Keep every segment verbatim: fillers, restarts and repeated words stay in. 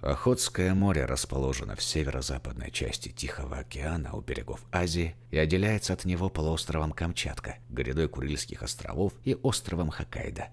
Охотское море расположено в северо-западной части Тихого океана у берегов Азии и отделяется от него полуостровом Камчатка, грядой Курильских островов и островом Хоккайдо.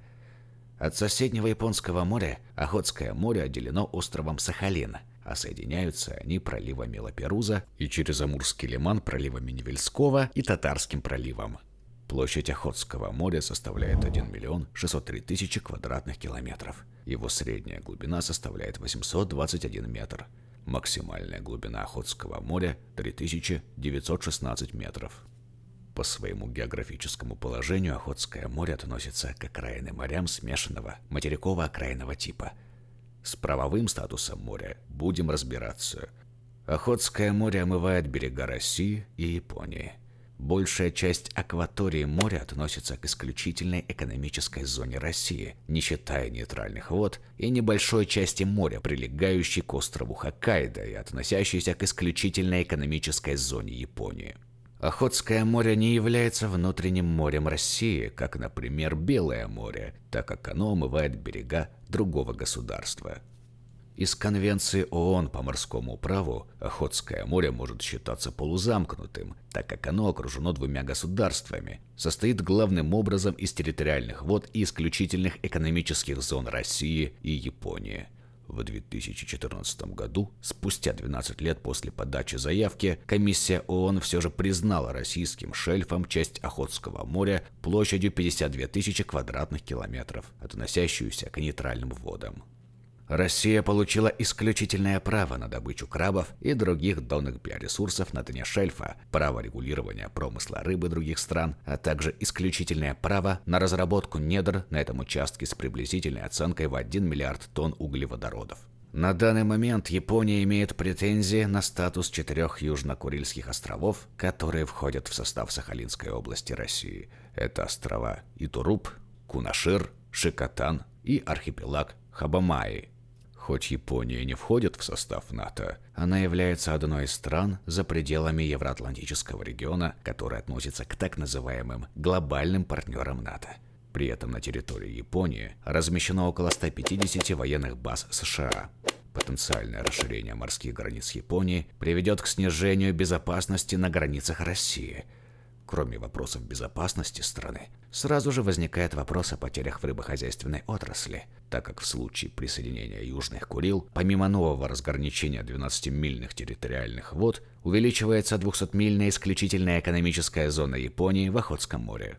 От соседнего Японского моря Охотское море отделено островом Сахалин, а соединяются они проливами Лаперуза и через Амурский лиман проливами Невельского и Татарским проливом. Площадь Охотского моря составляет один миллион шестьсот три тысячи квадратных километров. Его средняя глубина составляет восемьсот двадцать один метр. Максимальная глубина Охотского моря – три тысячи девятьсот шестнадцать метров. По своему географическому положению Охотское море относится к окраинным морям смешанного материково-окраинного типа. С правовым статусом моря будем разбираться. Охотское море омывает берега России и Японии. Большая часть акватории моря относится к исключительной экономической зоне России, не считая нейтральных вод, и небольшой части моря, прилегающей к острову Хоккайдо и относящейся к исключительной экономической зоне Японии. Охотское море не является внутренним морем России, как, например, Белое море, так как оно омывает берега другого государства. Из Конвенции ООН по морскому праву Охотское море может считаться полузамкнутым, так как оно окружено двумя государствами, состоит главным образом из территориальных вод и исключительных экономических зон России и Японии. В две тысячи четырнадцатом году, спустя двенадцать лет после подачи заявки, комиссия ООН все же признала российским шельфом часть Охотского моря площадью пятьдесят две тысячи квадратных километров, относящуюся к нейтральным водам. Россия получила исключительное право на добычу крабов и других донных биоресурсов на дне шельфа, право регулирования промысла рыбы других стран, а также исключительное право на разработку недр на этом участке с приблизительной оценкой в один миллиард тонн углеводородов. На данный момент Япония имеет претензии на статус четырех Южно-Курильских островов, которые входят в состав Сахалинской области России. Это острова Итуруп, Кунашир, Шикотан и архипелаг Хабамаи. Хоть Япония не входит в состав НАТО, она является одной из стран за пределами Евроатлантического региона, который относится к так называемым глобальным партнерам НАТО. При этом на территории Японии размещено около ста пятидесяти военных баз США. Потенциальное расширение морских границ Японии приведет к снижению безопасности на границах России. Кроме вопросов безопасности страны, сразу же возникает вопрос о потерях в рыбохозяйственной отрасли, так как в случае присоединения Южных Курил, помимо нового разграничения двенадцатимильных территориальных вод, увеличивается двухсотмильная исключительная экономическая зона Японии в Охотском море.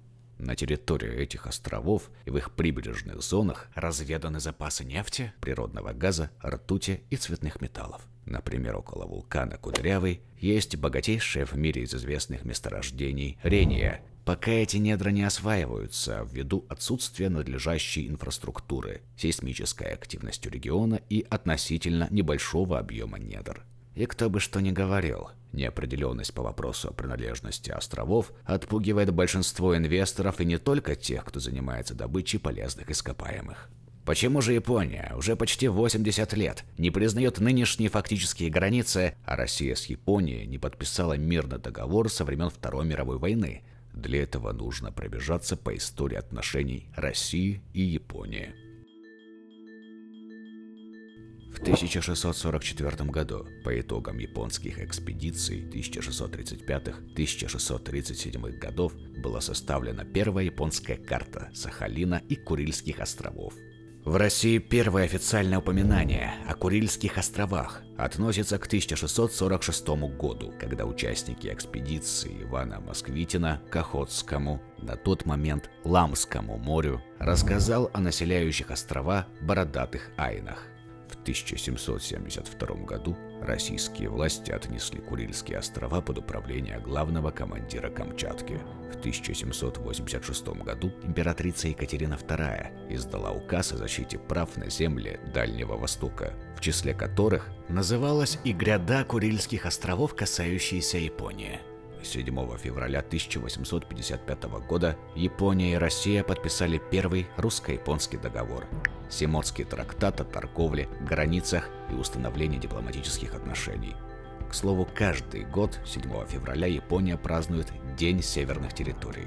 На территории этих островов и в их прибрежных зонах разведаны запасы нефти, природного газа, ртути и цветных металлов. Например, около вулкана Кудрявый есть богатейшее в мире из известных месторождений рения. Пока эти недра не осваиваются ввиду отсутствия надлежащей инфраструктуры, сейсмической активностью региона и относительно небольшого объема недр. И кто бы что ни говорил, неопределенность по вопросу о принадлежности островов отпугивает большинство инвесторов и не только тех, кто занимается добычей полезных ископаемых. Почему же Япония уже почти восемьдесят лет не признает нынешние фактические границы, а Россия с Японией не подписала мирный договор со времен Второй мировой войны? Для этого нужно пробежаться по истории отношений России и Японии. В тысяча шестьсот сорок четвёртом году, по итогам японских экспедиций тысяча шестьсот тридцать пятого — тысяча шестьсот тридцать седьмого годов, была составлена первая японская карта Сахалина и Курильских островов. В России первое официальное упоминание о Курильских островах относится к тысяча шестьсот сорок шестому году, когда участники экспедиции Ивана Москвитина к Охотскому, на тот момент Ламскому морю, рассказал о населяющих острова бородатых айнах. В тысяча семьсот семьдесят втором году российские власти отнесли Курильские острова под управление главного командира Камчатки. В тысяча семьсот восемьдесят шестом году императрица Екатерина вторая издала указ о защите прав на земли Дальнего Востока, в числе которых называлась и гряда Курильских островов, касающаяся Японии. седьмого февраля тысяча восемьсот пятьдесят пятого года Япония и Россия подписали первый русско-японский договор – Симотский трактат о торговле, границах и установлении дипломатических отношений. К слову, каждый год седьмого февраля Япония празднует День северных территорий.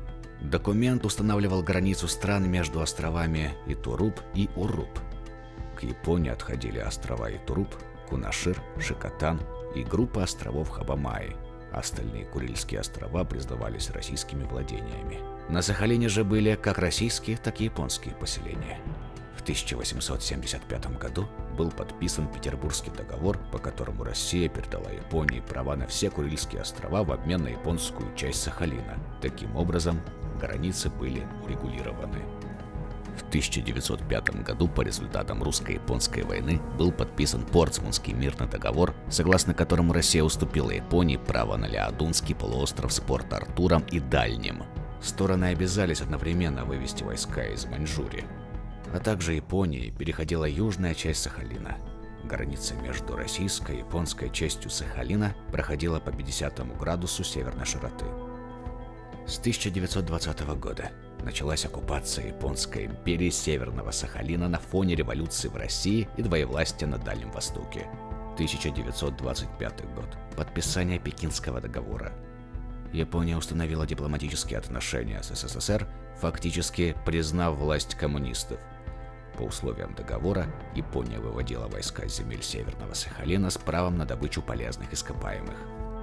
Документ устанавливал границу стран между островами Итуруп и Уруп. К Японии отходили острова Итуруп, Кунашир, Шикотан и группа островов Хабамаи. Остальные Курильские острова признавались российскими владениями. На Сахалине же были как российские, так и японские поселения. В тысяча восемьсот семьдесят пятом году был подписан Петербургский договор, по которому Россия передала Японии права на все Курильские острова в обмен на японскую часть Сахалина. Таким образом, границы были урегулированы. В тысяча девятьсот пятом году по результатам русско-японской войны был подписан Портсмутский мирный договор, согласно которому Россия уступила Японии право на Леодунский полуостров с Порт-Артуром и Дальним. Стороны обязались одновременно вывести войска из Маньчжурии. А также Японии переходила южная часть Сахалина. Граница между российской и японской частью Сахалина проходила по пятидесятому градусу северной широты. С тысяча девятьсот двадцатого года началась оккупация Японской империи Северного Сахалина на фоне революции в России и двоевластия на Дальнем Востоке. тысяча девятьсот двадцать пятый год. Подписание Пекинского договора. Япония установила дипломатические отношения с СССР, фактически признав власть коммунистов. По условиям договора, Япония выводила войска с земель Северного Сахалина с правом на добычу полезных ископаемых.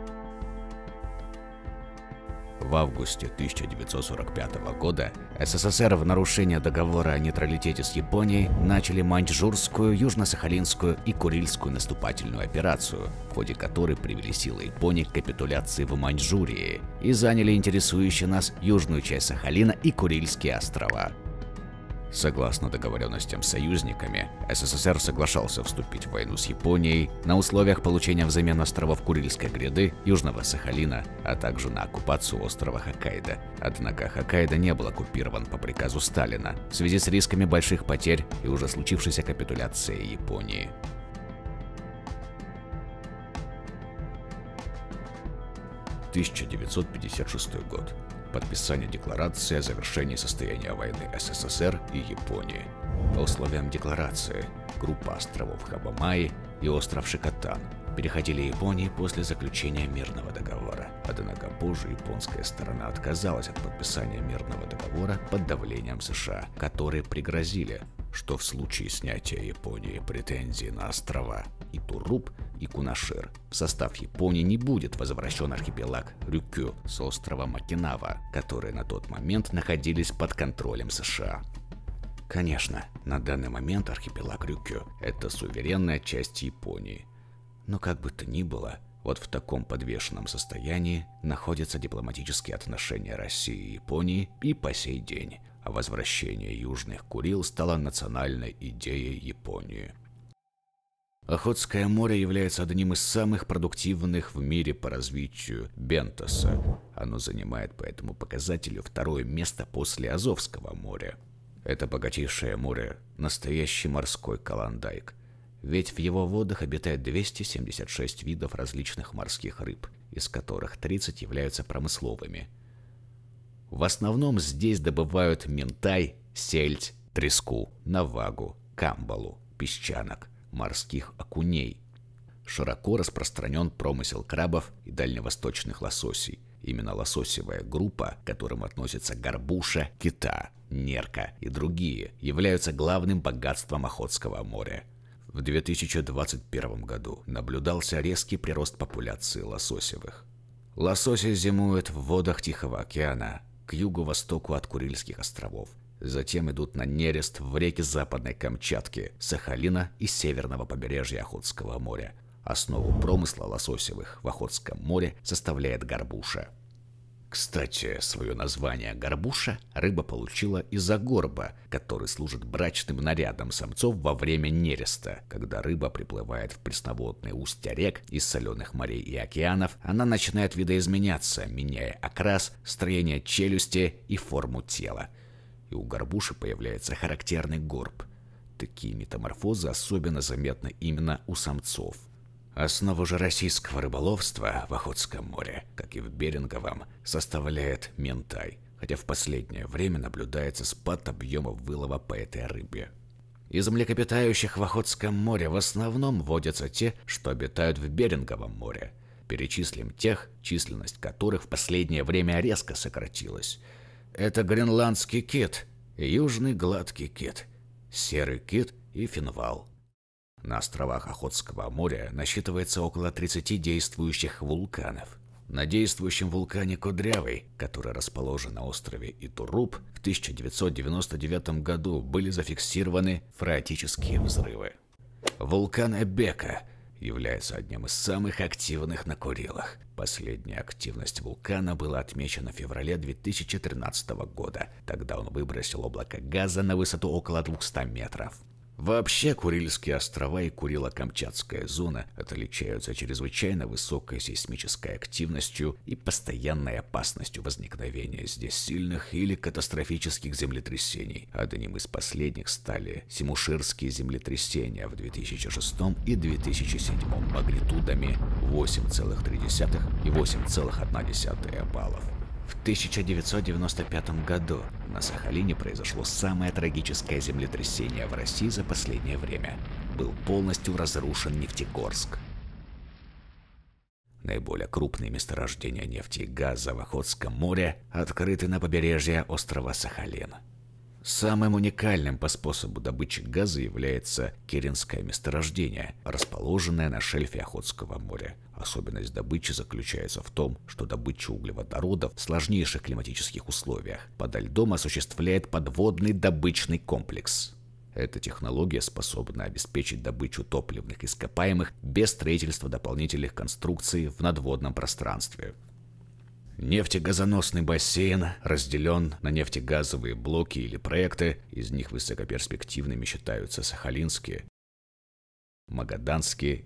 В августе тысяча девятьсот сорок пятого года СССР в нарушение договора о нейтралитете с Японией начали Маньчжурскую, Южно-Сахалинскую и Курильскую наступательную операцию, в ходе которой привели силы Японии к капитуляции в Маньчжурии и заняли интересующие нас южную часть Сахалина и Курильские острова. Согласно договоренностям с союзниками, СССР соглашался вступить в войну с Японией на условиях получения взамен островов Курильской гряды, Южного Сахалина, а также на оккупацию острова Хоккайдо. Однако Хоккайдо не был оккупирован по приказу Сталина в связи с рисками больших потерь и уже случившейся капитуляцией Японии. тысяча девятьсот пятьдесят шестой год. Подписание декларации о завершении состояния войны СССР и Японии. По условиям декларации, группа островов Хабамаи и остров Шикотан переходили Японии после заключения мирного договора. Однако позже японская сторона отказалась от подписания мирного договора под давлением США, которые пригрозили, что в случае снятия Японии претензий на острова Итуруп и Кунашир в состав Японии не будет возвращен архипелаг Рюкю с островом Окинава, которые на тот момент находились под контролем США. Конечно, на данный момент архипелаг Рюкю – это суверенная часть Японии. Но как бы то ни было, вот в таком подвешенном состоянии находятся дипломатические отношения России и Японии и по сей день, а возвращение Южных Курил стало национальной идеей Японии. Охотское море является одним из самых продуктивных в мире по развитию бентоса. Оно занимает по этому показателю второе место после Азовского моря. Это богатейшее море – настоящий морской клондайк. Ведь в его водах обитает двести семьдесят шесть видов различных морских рыб, из которых тридцать являются промысловыми. В основном здесь добывают минтай, сельдь, треску, навагу, камбалу, песчанок, морских окуней. Широко распространен промысел крабов и дальневосточных лососей. Именно лососевая группа, к которым относятся горбуша, кита, нерка и другие, являются главным богатством Охотского моря. В две тысячи двадцать первом году наблюдался резкий прирост популяции лососевых. Лососи зимуют в водах Тихого океана, к юго-востоку от Курильских островов. Затем идут на нерест в реки Западной Камчатки, Сахалина и северного побережья Охотского моря. Основу промысла лососевых в Охотском море составляет горбуша. Кстати, свое название горбуша рыба получила из-за горба, который служит брачным нарядом самцов во время нереста. Когда рыба приплывает в пресноводные устья рек из соленых морей и океанов, она начинает видоизменяться, меняя окрас, строение челюсти и форму тела. И у горбуши появляется характерный горб. Такие метаморфозы особенно заметны именно у самцов. Основу же российского рыболовства в Охотском море, как и в Беринговом, составляет минтай, хотя в последнее время наблюдается спад объемов вылова по этой рыбе. Из млекопитающих в Охотском море в основном водятся те, что обитают в Беринговом море. Перечислим тех, численность которых в последнее время резко сократилась. Это гренландский кит, южный гладкий кит, серый кит и Финвал. На островах Охотского моря насчитывается около тридцати действующих вулканов. На действующем вулкане Кудрявый, который расположен на острове Итуруп, в тысяча девятьсот девяносто девятом году были зафиксированы фреатические взрывы. Вулкан Эбека является одним из самых активных на Курилах. Последняя активность вулкана была отмечена в феврале две тысячи тринадцатого года. Тогда он выбросил облако газа на высоту около двухсот метров. Вообще, Курильские острова и Курило-Камчатская зона отличаются чрезвычайно высокой сейсмической активностью и постоянной опасностью возникновения здесь сильных или катастрофических землетрясений. Одним из последних стали Симуширские землетрясения в две тысячи шестом и две тысячи седьмом магнитудами восемь целых три десятых и восемь целых одна десятая баллов. В тысяча девятьсот девяносто пятом году на Сахалине произошло самое трагическое землетрясение в России за последнее время. Был полностью разрушен Нефтегорск. Наиболее крупные месторождения нефти и газа в Охотском море открыты на побережье острова Сахалин. Самым уникальным по способу добычи газа является Керенское месторождение, расположенное на шельфе Охотского моря. Особенность добычи заключается в том, что добыча углеводородов в сложнейших климатических условиях подо льдом осуществляет подводный добычный комплекс. Эта технология способна обеспечить добычу топливных ископаемых без строительства дополнительных конструкций в надводном пространстве. Нефтегазоносный бассейн разделен на нефтегазовые блоки или проекты, из них высокоперспективными считаются Сахалинские, Магаданские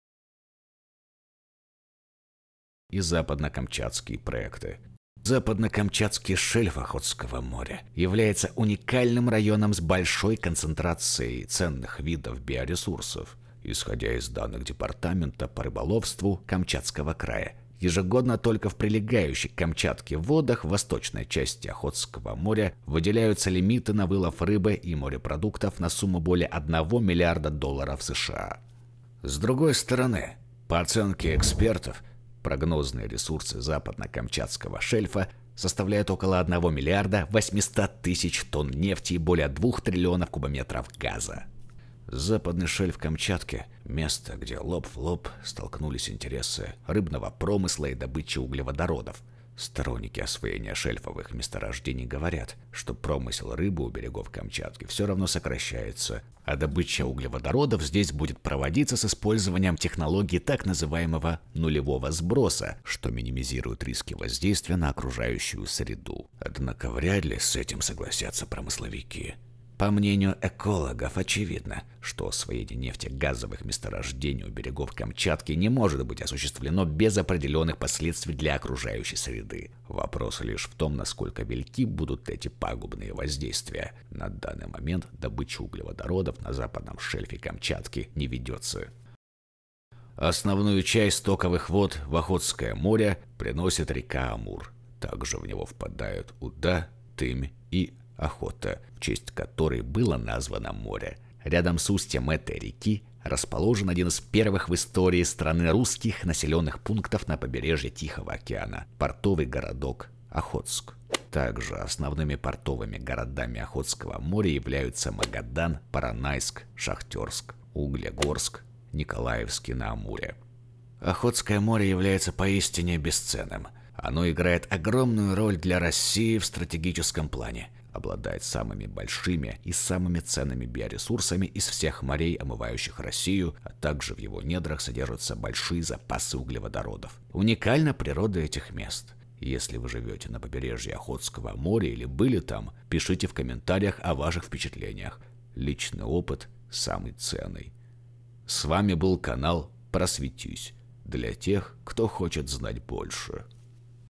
и Западно-Камчатские проекты. Западно-Камчатский шельф Охотского моря является уникальным районом с большой концентрацией ценных видов биоресурсов. Исходя из данных Департамента по рыболовству Камчатского края, ежегодно только в прилегающих к Камчатке водах в восточной части Охотского моря выделяются лимиты на вылов рыбы и морепродуктов на сумму более одного миллиарда долларов США. С другой стороны, по оценке экспертов, прогнозные ресурсы западно-камчатского шельфа составляют около одного миллиарда восьмисот тысяч тонн нефти и более двух триллионов кубометров газа. Западный шельф Камчатки – место, где лоб в лоб столкнулись интересы рыбного промысла и добычи углеводородов. Сторонники освоения шельфовых месторождений говорят, что промысел рыбы у берегов Камчатки все равно сокращается, а добыча углеводородов здесь будет проводиться с использованием технологии так называемого нулевого сброса, что минимизирует риски воздействия на окружающую среду. Однако вряд ли с этим согласятся промысловики. По мнению экологов, очевидно, что освоение нефтегазовых месторождений у берегов Камчатки не может быть осуществлено без определенных последствий для окружающей среды. Вопрос лишь в том, насколько велики будут эти пагубные воздействия. На данный момент добыча углеводородов на западном шельфе Камчатки не ведется. Основную часть стоковых вод в Охотское море приносит река Амур. Также в него впадают Уда, Тымь и Охота, в честь которой было названо море. Рядом с устьем этой реки расположен один из первых в истории страны русских населенных пунктов на побережье Тихого океана – портовый городок Охотск. Также основными портовыми городами Охотского моря являются Магадан, Поронайск, Шахтерск, Углегорск, Николаевский на Амуре. Охотское море является поистине бесценным. Оно играет огромную роль для России в стратегическом плане. Обладает самыми большими и самыми ценными биоресурсами из всех морей, омывающих Россию, а также в его недрах содержатся большие запасы углеводородов. Уникальна природа этих мест. Если вы живете на побережье Охотского моря или были там, пишите в комментариях о ваших впечатлениях. Личный опыт самый ценный. С вами был канал Просветись, для тех, кто хочет знать больше.